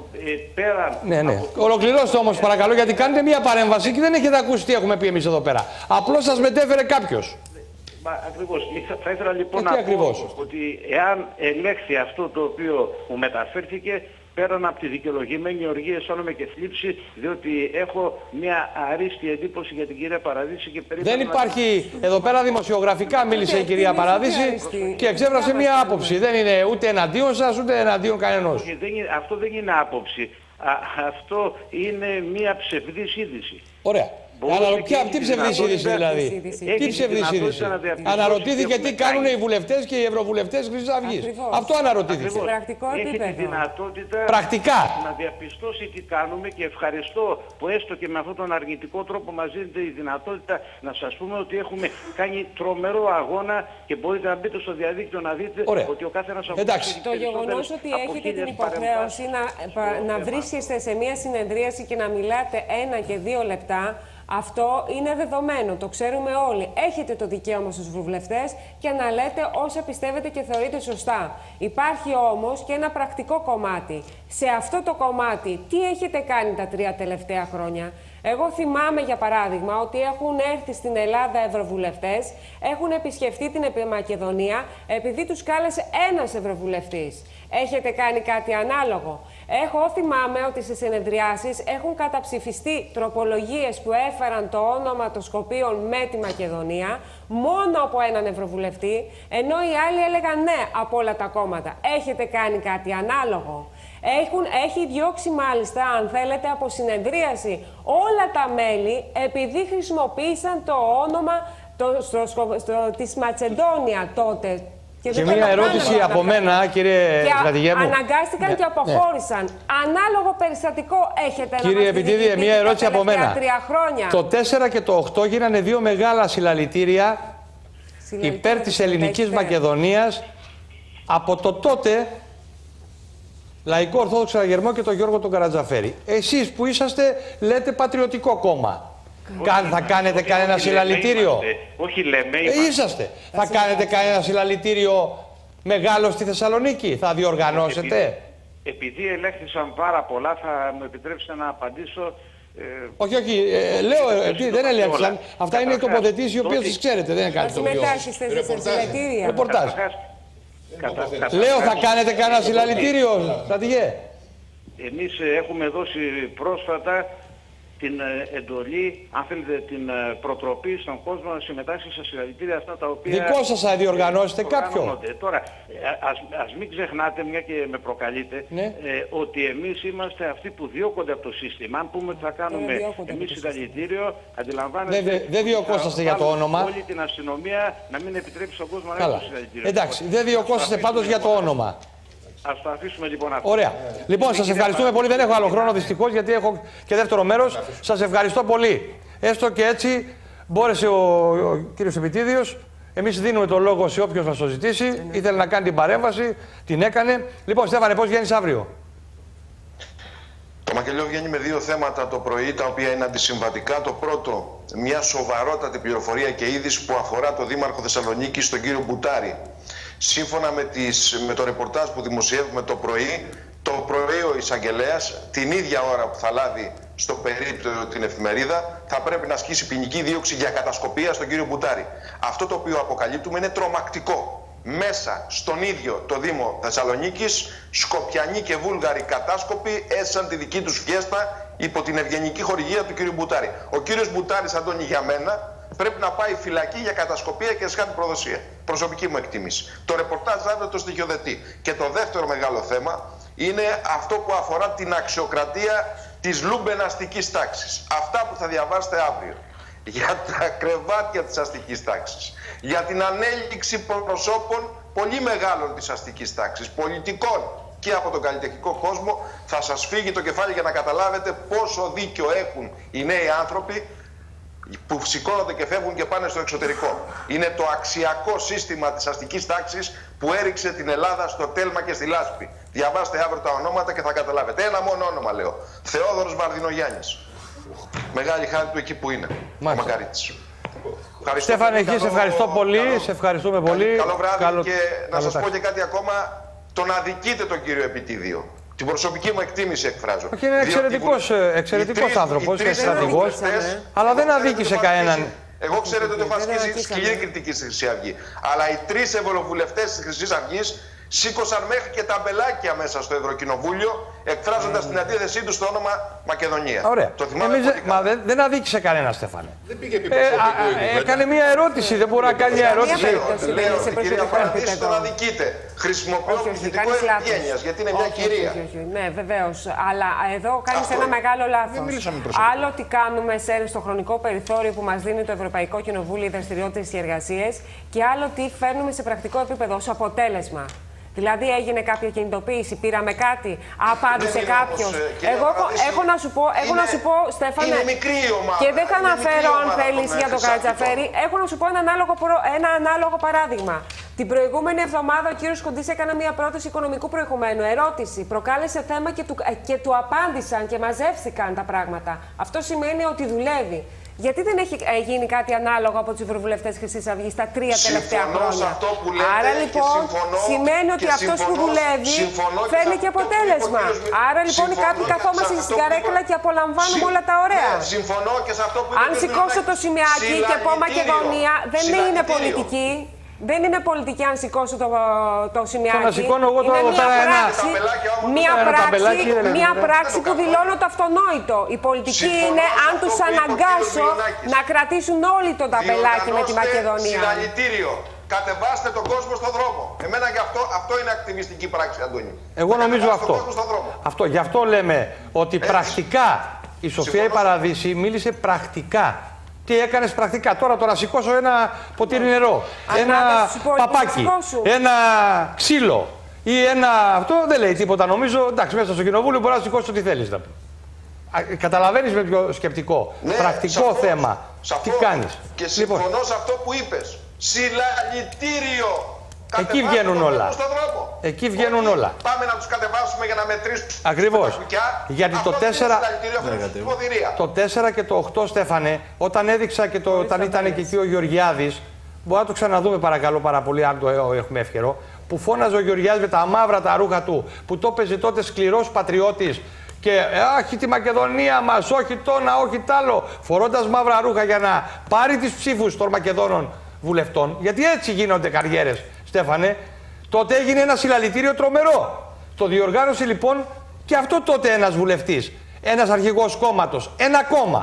Ναι, ναι. Ολοκληρώστε όμως παρακαλώ, γιατί κάνετε μία παρέμβαση και δεν έχετε ακούσει τι έχουμε πει εμείς εδώ πέρα. Απλώς σας μετέφερε κάποιος. Μα ακριβώς. Θα ήθελα λοιπόν ε, να ακριβώς? πω ότι εάν ελέγχθη αυτό το οποίο μου μεταφέρθηκε, πέραν από τη δικαιολογημένη οργή αισθάνομαι και θλίψη, διότι έχω μια αρίστη εντύπωση για την κυρία Παραδίση και περίπου. Δεν υπάρχει, εδώ πέρα δημοσιογραφικά μίλησε η κυρία Παραδίση και εξέφρασε μια άποψη. Δεν είναι ούτε εναντίον σας, ούτε εναντίον κανενός. Αυτό δεν είναι άποψη. Α, αυτό είναι μια ψευδής είδηση. Ωραία. Αλλά ποια, τι ψευδής είδηση δηλαδή? Τι ψευδής είδηση? Αναρωτήθηκε τι κάνουν οι βουλευτές και οι ευρωβουλευτές Χρυσής Αυγής. Αυτό αναρωτήθηκε. Πρακτικό επίπεδο. Έχει τη δυνατότητα πρακτικά να διαπιστώσει τι κάνουμε και ευχαριστώ που έστω και με αυτόν τον αρνητικό τρόπο μας δίνεται η δυνατότητα να σας πούμε ότι έχουμε κάνει τρομερό αγώνα και μπορείτε να μπείτε στο διαδίκτυο να δείτε. Ωραία. Ότι ο καθένας από Εντάξει. Το γεγονός ότι έχετε την υποχρέωση να, να βρίσκεστε σε μια συνεδρίαση και να μιλάτε ένα και δύο λεπτά, αυτό είναι δεδομένο, το ξέρουμε όλοι. Έχετε το δικαίωμα στους βουλευτές και να λέτε όσα πιστεύετε και θεωρείτε σωστά. Υπάρχει όμως και ένα πρακτικό κομμάτι. Σε αυτό το κομμάτι, τι έχετε κάνει τα τρία τελευταία χρόνια? Εγώ θυμάμαι, για παράδειγμα, ότι έχουν έρθει στην Ελλάδα ευρωβουλευτές, έχουν επισκεφτεί την Μακεδονία επειδή τους κάλεσε ένας ευρωβουλευτής. Έχετε κάνει κάτι ανάλογο? Έχω θυμάμαι ότι σε συνεδριάσεις έχουν καταψηφιστεί τροπολογίες που έφεραν το όνομα των Σκοπίων με τη Μακεδονία μόνο από έναν ευρωβουλευτή, ενώ οι άλλοι έλεγαν ναι από όλα τα κόμματα. Έχετε κάνει κάτι ανάλογο? Έχουν, έχει διώξει μάλιστα, αν θέλετε, από συνεδρίαση όλα τα μέλη επειδή χρησιμοποίησαν το όνομα το, στο, στο, στο, της Ματσεντόνια τότε. Και, και μία ερώτηση από μένα, κύριε στρατηγέ μου. Αναγκάστηκαν ναι, και αποχώρησαν. Ναι. Ανάλογο περιστατικό έχετε να κύριε Επιτίδη, μία ερώτηση από μένα. Χρόνια. Το τέσσερα και το οκτώ γίνανε δύο μεγάλα συλλαλητήρια υπέρ της ελληνικής Μακεδονίας από το τότε Λαϊκό Ορθόδοξο Αγερμό και τον Γιώργο τον Καρατζαφέρη. Εσείς που είσαστε λέτε πατριωτικό κόμμα. Καν, θα κάνετε όχι, κανένα όχι, συλλαλητήριο? Λέμε, όχι λέμε, ε, είσαστε. Θα, θα κάνετε κανένα συλλαλητήριο μεγάλο στη Θεσσαλονίκη? Θα διοργανώσετε? Επειδή, επειδή ελέγχθησαν πάρα πολλά, θα μου επιτρέψετε να απαντήσω. Ε, όχι, όχι. Ε, λέω, ε, δεν ελέγχθησαν. Αυτά είναι οι τοποθετήσεις οι οποίες τις ξέρετε. Δεν είναι κάτι το οποίο. Συμμετάσχετε σε συλλαλητήρια. Ρεπορτάζ. Κατα, κατα, Λέω, θα κάνετε κανένα συλλαλητήριο, στρατηγέ? Εμείς έχουμε δώσει πρόσφατα την εντολή, αν θέλετε, την προτροπή στον κόσμο να συμμετάσχει σε συλλαλητήρια αυτά τα οποία... Δικό σας θα διοργανώσετε κάποιο. Τώρα, ας, ας μην ξεχνάτε, μια και με προκαλείτε, ναι. ε, ότι εμείς είμαστε αυτοί που διώκονται από το σύστημα. Αν πούμε ότι θα κάνουμε εμείς συλλαλητήριο, αντιλαμβάνεστε... Δεν δε, δε διωκόσαστε για το όνομα. Όλη την αστυνομία να μην επιτρέπει στον κόσμο να έχει το συλλαλητήριο. Εντάξει, δεν διωκόσαστε πάντως για το όνομα. Ας το αφήσουμε λοιπόν αυτό. Ωραία. Λοιπόν, σας ευχαριστούμε πολύ. Δεν έχω άλλο χρόνο δυστυχώς, γιατί έχω και δεύτερο μέρος. Σας ευχαριστώ πολύ. Έστω και έτσι μπόρεσε ο, ο κύριος Επιτίδιος. Εμείς δίνουμε το λόγο σε όποιον μας το ζητήσει. Ήθελε να κάνει την παρέμβαση, την έκανε. Λοιπόν, Στέφανε, πώς βγαίνεις αύριο? Το Μακελιό βγαίνει με δύο θέματα το πρωί, τα οποία είναι αντισυμβατικά. Το πρώτο, μια σοβαρότατη πληροφορία και είδηση που αφορά το Δήμαρχο Θεσσαλονίκης, τον κύριο Μπουτάρη. Σύμφωνα με, τις, με το ρεπορτάζ που δημοσιεύουμε το πρωί, το πρωί ο εισαγγελέας, την ίδια ώρα που θα λάβει στο περίπτωμα την εφημερίδα, θα πρέπει να ασκήσει ποινική δίωξη για κατασκοπία στον κύριο Μπουτάρη. Αυτό το οποίο αποκαλύπτουμε είναι τρομακτικό. Μέσα στον ίδιο το Δήμο Θεσσαλονίκης, Σκοπιανοί και Βούλγαροι κατάσκοποι έσαν τη δική τους φιέστα υπό την ευγενική χορηγία του κύριου Μπουτάρη. Ο κύριος Μπουτάρης, Αντώνη, για μένα, πρέπει να πάει φυλακή για κατασκοπία και εσχάτη προδοσία. Προσωπική μου εκτίμηση. Το ρεπορτάζ αύριο το στοιχειοθετεί. Και το δεύτερο μεγάλο θέμα είναι αυτό που αφορά την αξιοκρατία της λουμπεναστικής τάξης. Αυτά που θα διαβάσετε αύριο. Για τα κρεβάτια της αστικής τάξης. Για την ανέλυξη προσώπων πολύ μεγάλων της αστικής τάξης. Πολιτικών και από τον καλλιτεχνικό κόσμο. Θα σας φύγει το κεφάλι για να καταλάβετε πόσο δίκιο έχουν οι νέοι άνθρωποι που σηκώνονται και φεύγουν και πάνε στο εξωτερικό. Είναι το αξιακό σύστημα της αστικής τάξης που έριξε την Ελλάδα στο τέλμα και στη λάσπη. Διαβάστε αύριο τα ονόματα και θα καταλάβετε. Ένα μόνο όνομα λέω. Θεόδωρος Βαρδινογιάννης. Μεγάλη χάρη του εκεί που είναι. Ο Μακαρίτης. Στέφανε, εκεί σε ευχαριστώ πολύ. Καλό, σε ευχαριστούμε πολύ. Καλό βράδυ καλό, και να σας πω και κάτι ακόμα. Τον αδικείτε τον κύριο Επιτίδιο. Την προσωπική μου εκτίμηση εκφράζω. Όχι, είναι εξαιρετικός, εξαιρετικός άνθρωπος και στρατηγός, αλλά δεν αδίκησε κανέναν. Εγώ ξέρετε ότι έχω ασκήσει σκληρή κριτική στη Χρυσή Αυγή. Αλλά οι τρεις ευρωβουλευτές της Χρυσής Αυγής σήκωσαν μέχρι και ταμπελάκια μέσα στο Ευρωκοινοβούλιο, εκφράζοντας την αντίθεσή τους στο όνομα Μακεδονία. Ωραία. Το θυμάμαι Εμείς, πολύ καλά. Μα δεν, δεν αδίκησε κανένα, Στέφανε. Δεν πήγε επί ε, α, έκανε μια ερώτηση, δεν μπορεί να κάνει μια ερώτηση. Λέω ότι η κυρία Παραδείσου τον αδικείτε. Χρησιμοποιώ πληθυντικό ευγένειας, γιατί είναι μια κυρία. Ναι, βεβαίως. Αλλά εδώ κάνεις ένα μεγάλο λάθος. Άλλο τι κάνουμε στο χρονικό περιθώριο που μας δίνει το Ευρωπαϊκό Κοινοβούλιο, οι δραστηριότητες και οι εργασίες, και άλλο τι φέρνουμε σε πρακτικό επίπεδο ως αποτέλεσμα. Δηλαδή έγινε κάποια κινητοποίηση, πήραμε κάτι, απάντησε κάποιος. Εγώ έχω να σου πω, έχω να σου πω, Στέφανε, και δεν θα αναφέρω αν θέλεις για το Καρατζαφέρι, έχω να σου πω ένα ανάλογο, ένα ανάλογο παράδειγμα. Την προηγούμενη εβδομάδα ο κύριος Κοντής έκανε μια πρόταση οικονομικού προηγουμένου, ερώτηση, προκάλεσε θέμα και του, και του απάντησαν και μαζεύτηκαν τα πράγματα. Αυτό σημαίνει ότι δουλεύει. Γιατί δεν έχει γίνει κάτι ανάλογο από τους ευρωβουλευτές Χρυσής Αυγής τα τρία τελευταία χρόνια? Άρα λοιπόν σημαίνει ότι αυτός που δουλεύει φέρνει και αποτέλεσμα. Άρα λοιπόν κάποιοι καθόμαστε στην καρέκλα και απολαμβάνουμε όλα τα ωραία. Αν σηκώσω το σημειάκι και πω Μακεδονία, δεν είναι πολιτική. Δεν είναι πολιτική αν σηκώσω το, το σημειάκι. Το να σηκώνω εγώ το είναι μια πράξη, μια πράξη, μια πράξη που δηλώνω το αυτονόητο. Η πολιτική είναι αν τους αναγκάσω να κρατήσουν όλοι το ταπελάκι με τη Μακεδονία. Συλλαλητήριο. Κατεβάστε τον κόσμο στον δρόμο. Εμένα γι' αυτό, αυτό είναι ακτιβιστική πράξη, Αντώνη. Εγώ νομίζω αυτό. Αυτό. Γι' αυτό λέμε ότι Έτσι. πρακτικά η Σοφία η Παραδείση μίλησε πρακτικά. Τι έκανες πρακτικά? Τώρα το να σηκώσω ένα ποτήρι νερό, ένα παπάκι, ένα ξύλο ή ένα αυτό δεν λέει τίποτα. Νομίζω, εντάξει, μέσα στο κοινοβούλιο μπορεί να σηκώσει ό,τι θέλεις να πει. Καταλαβαίνεις με πιο σκεπτικό, ναι, πρακτικό σαφώς, θέμα. Σαφώς. Τι κάνεις? Και συμφωνώ λοιπόν σε αυτό που είπες. Συλλαλητήριο. Εκεί βγαίνουν όλα. Εκεί βγαίνουν όλα. Πάμε να τους κατεβάσουμε για να μετρήσουμε. Ακριβώς. Γιατί το τέσσερα, το τέσσερα και το οκτώ, Στέφανε, όταν έδειξα και το, όταν ήταν και εκεί ο Γεωργιάδης, μπορεί να το ξαναδούμε παρακαλώ πάρα πολύ, αν το έχουμε εύκαιρο, που φώναζε ο Γεωργιάδης με τα μαύρα τα ρούχα του, που το έπαιζε τότε σκληρός πατριώτης. Και όχι τη Μακεδονία μας, όχι το ένα, όχι τ' άλλο, φορώντας μαύρα ρούχα για να πάρει τις ψήφους των Μακεδόνων βουλευτών. Γιατί έτσι γίνονται καριέρες, Στέφανε. Τότε έγινε ένα συλλαλητήριο τρομερό. Το διοργάνωσε λοιπόν και αυτό τότε ένας βουλευτής. ένας αρχηγός κόμματος, ένα κόμμα.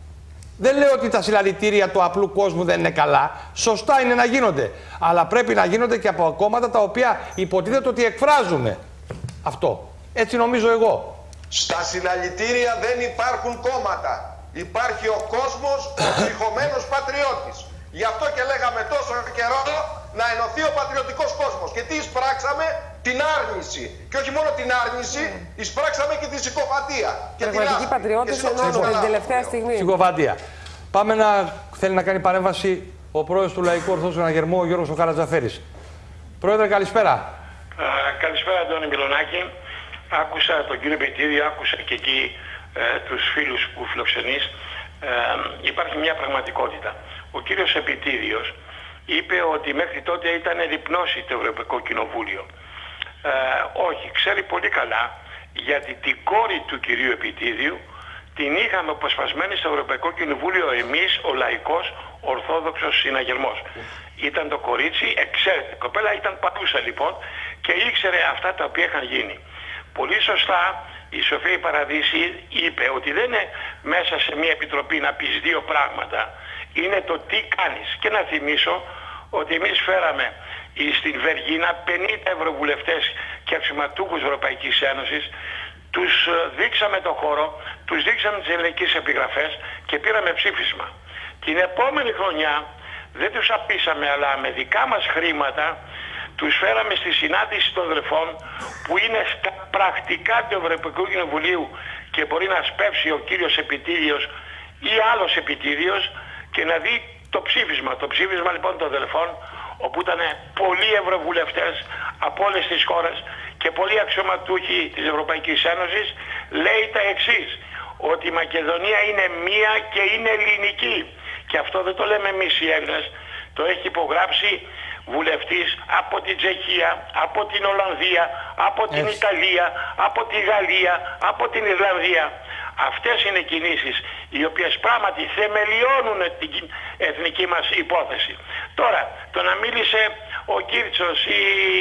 Δεν λέω ότι τα συλλαλητήρια του απλού κόσμου δεν είναι καλά. Σωστά είναι να γίνονται. Αλλά πρέπει να γίνονται και από κόμματα τα οποία υποτίθεται ότι εκφράζουν αυτό. Έτσι νομίζω εγώ. Στα συλλαλητήρια δεν υπάρχουν κόμματα. Υπάρχει ο κόσμος, ο ψυχωμένος πατριώτης. Γι' αυτό και λέγαμε τόσο καιρό να ενωθεί ο πατριωτικός κόσμος. Και τι εισπράξαμε? Την άρνηση. Και όχι μόνο την άρνηση, εισπράξαμε και τη συκοφαντία. Πραγματικοί πατριώτες ενώνονται την τελευταία στιγμή. Συκοφαντία. Πάμε να θέλει να κάνει παρέμβαση ο πρόεδρος του Λαϊκού Ορθόδοξου Αναγερμού, ο Γιώργος ο Καρατζαφέρης. Πρόεδρε, καλησπέρα. Α, καλησπέρα, Αντώνη Μιλονάκη. Άκουσα τον κύριο Επιτίδιο, άκουσα και εκεί ε, τους φίλους που φιλοξενείς. Ε, υπάρχει μια πραγματικότητα. Ο κύριος Επιτίδιος είπε ότι μέχρι τότε ήταν ρυπνώσει το Ευρωπαϊκό Κοινοβούλιο. Ε, όχι, ξέρει πολύ καλά, γιατί την κόρη του κυρίου Επιτίδιου την είχαμε αποσπασμένη στο Ευρωπαϊκό Κοινοβούλιο εμείς, ο Λαϊκός Ορθόδοξος Συναγερμός. Ήταν το κορίτσι, εξαίρετη κοπέλα, ήταν παρούσα λοιπόν και ήξερε αυτά τα οποία είχαν γίνει. Πολύ σωστά η Σοφία Παραδείση είπε ότι δεν είναι μέσα σε μια επιτροπή να πεις δύο πράγματα. Είναι το τι κάνεις. Και να θυμίσω ότι εμείς φέραμε στην Βεργίνα πενήντα ευρωβουλευτές και αξιωματούχους Ευρωπαϊκής Ένωσης, τους δείξαμε το χώρο, τους δείξαμε τις ελληνικές επιγραφές και πήραμε ψήφισμα. Την επόμενη χρονιά δεν τους απείσαμε, αλλά με δικά μας χρήματα τους φέραμε στη συνάντηση των αδελφών που είναι στα πρακτικά του Ευρωπαϊκού Κοινοβουλίου και μπορεί να σπεύσει ο κύριος Επιτίδιος ή άλλος Επιτίδιος και να δει το ψήφισμα. Το ψήφισμα λοιπόν των αδελφών, όπου ήταν πολλοί ευρωβουλευτές από όλες τις χώρες και πολλοί αξιωματούχοι της Ευρωπαϊκής Ένωσης, λέει τα εξής, ότι η Μακεδονία είναι μία και είναι ελληνική. Και αυτό δεν το λέμε εμείς οι Έλληνες, το έχει υπογράψει βουλευτής από την Τσεχία, από την Ολλανδία, από την Έτσι. Ιταλία, από τη Γαλλία, από την Ιρλανδία. Αυτές είναι κινήσεις οι οποίες πράγματι θεμελιώνουν την εθνική μας υπόθεση. Τώρα, το να μίλησε ο Κίρτσος ή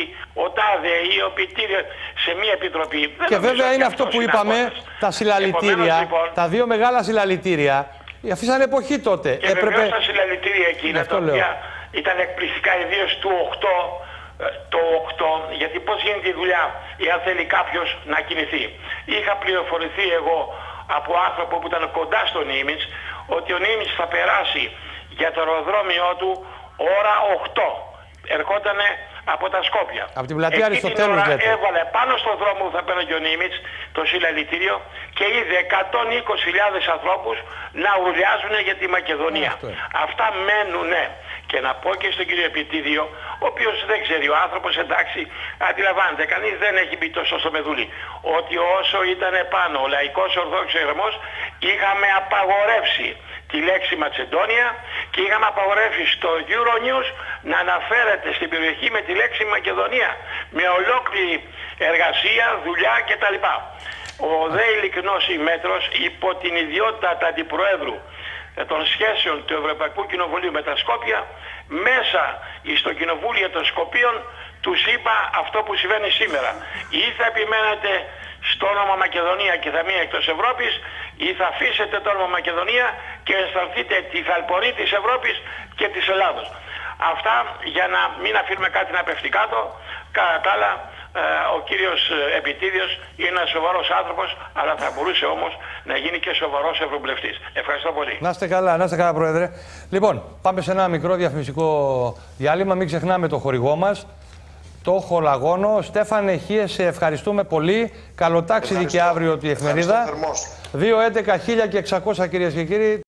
ο Τάδε ή ο Επιτίδιος σε μια επιτροπή... Και βέβαια είναι αυτό που είπαμε, τα συλλαλητήρια, λοιπόν, τα δύο μεγάλα συλλαλητήρια, αφήσαν εποχή τότε. Και Έπρεπε... βεβαίως τα συλλαλητήρια εκείνα, τα οποία ήταν εκπληκτικά, ιδίως του οκτώ, το οκτώ, γιατί πώς γίνεται η δουλειά εάν θέλει κάποιος να κινηθεί. Είχα πληροφορηθεί εγώ από άνθρωπο που ήταν κοντά στο Νίμιτς ότι ο Νίμιτς θα περάσει για το αεροδρόμιο του ώρα οκτώ. Ερχότανε από τα Σκόπια. Από την πλατεία Αριστοτέλους λέτε. Έβαλε πάνω στον δρόμο που θα παίρνει ο Νίμιτς το συλλαλητήριο και είδε εκατόν είκοσι χιλιάδες ανθρώπους να ουρλιάζουν για τη Μακεδονία. Αυτό. Αυτά μένουνε. Και να πω και στον κύριο Επιτίδιο, ο οποίος δεν ξέρει, ο άνθρωπος εντάξει, αντιλαμβάνεται, κανείς δεν έχει μπει τόσο στο μεδούλι, ότι όσο ήταν πάνω ο Λαϊκός Ορθόδοξος Συναγερμός, είχαμε απαγορεύσει τη λέξη Ματσεντόνια και είχαμε απαγορεύσει στο Euronews να αναφέρεται στην περιοχή με τη λέξη Μακεδονία, με ολόκληρη εργασία, δουλειά κτλ. Ο δε ειλικρινός ημέτρος υπό την ιδιότητα του Αντιπροέδρου των σχέσεων του Ευρωπαϊκού Κοινοβουλίου με τα Σκόπια, μέσα στο Κοινοβούλιο των Σκοπίων τους είπα αυτό που συμβαίνει σήμερα. Ή θα επιμένετε στο όνομα Μακεδονία και θα μείνει εκτός Ευρώπης, ή θα αφήσετε το όνομα Μακεδονία και αισθανθείτε τη θαλπορή της Ευρώπης και της Ελλάδος. Αυτά για να μην αφήνουμε κάτι να πέφτει κάτω. Κατά τα άλλα, ο κύριος Επιτίδιος είναι ένας σοβαρός άνθρωπος, αλλά θα μπορούσε όμως να γίνει και σοβαρός ευρωβουλευτής. Ευχαριστώ πολύ. Να είστε καλά, να είστε καλά, Πρόεδρε. Λοιπόν, πάμε σε ένα μικρό διαφημιστικό διάλειμμα. Μην ξεχνάμε το χορηγό μας, το Χολαγόνο. Στέφανε Χίες, σε ευχαριστούμε πολύ. Καλό ταξίδι και αύριο τη εφημερίδα. δύο έντεκα χίλια εξακόσια κυρίες και κύριοι.